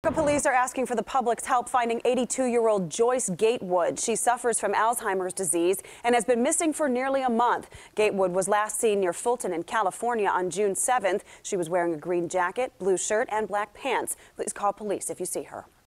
Chicago police are asking for the public's help finding 82-year-old Joyce Gatewood. She suffers from Alzheimer's disease and has been missing for nearly a month. Gatewood was last seen near Fulton in California on June 7th. She was wearing a green jacket, blue shirt, and black pants. Please call police if you see her.